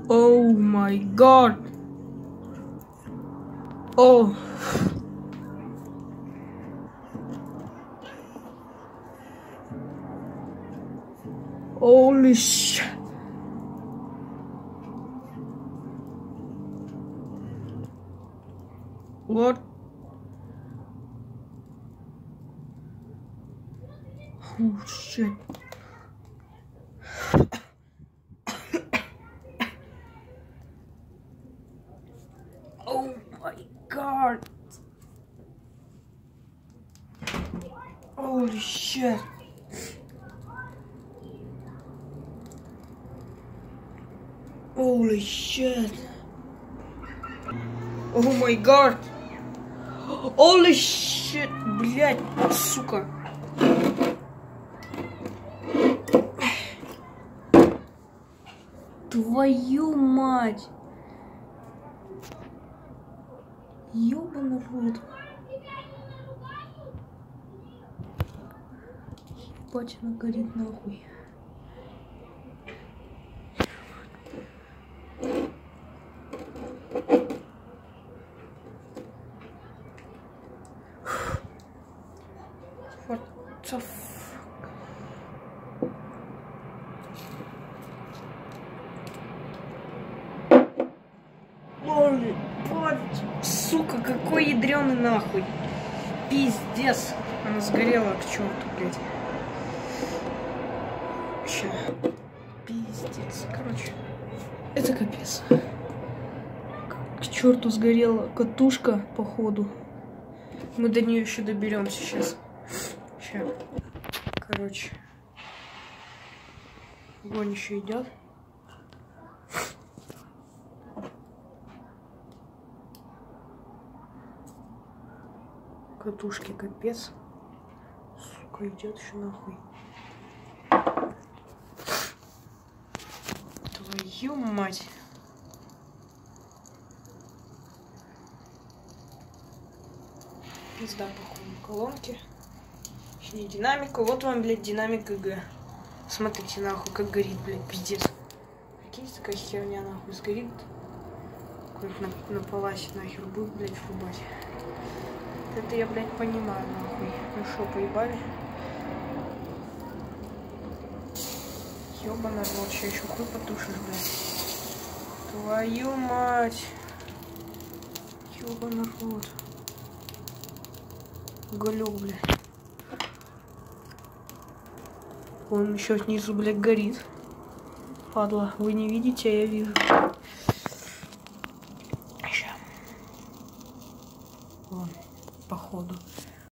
Oh my god. Oh. Holy shit. What? Oh shit. Oh my god. Holy shit. Holy shit. Oh my god. Holy shit, блядь, сука. Твою мать. Ёбаный рот. Ебать, она горит нахуй. What the fuck? Ой, вот, сука, какой ядрёный нахуй. Пиздец. Она сгорела к черту, блядь. Ща. Пиздец. Короче, это капец. К черту сгорела катушка, походу. Мы до нее еще доберемся сейчас. Сейчас. Короче. Огонь еще идет. Катушки капец. Сука, идет еще нахуй. Твою мать. Пизда, походу, колонки. Не динамика. Вот вам, блядь, динамик ГГ. Смотрите, нахуй, как горит, блядь, пиздец. Какие такая херня, нахуй, сгорит. Какой-нибудь на паласе нахер будет, блядь, врубать. Это я, блядь, понимаю, нахуй. Ну шо, поебали? Ёбаный рот, сейчас еще хуй потушишь, блядь. Твою мать. Ёбаный рот. Уголек, блядь. Он еще снизу, блядь, горит. Падла, вы не видите, а я вижу. Ща. Вон, походу.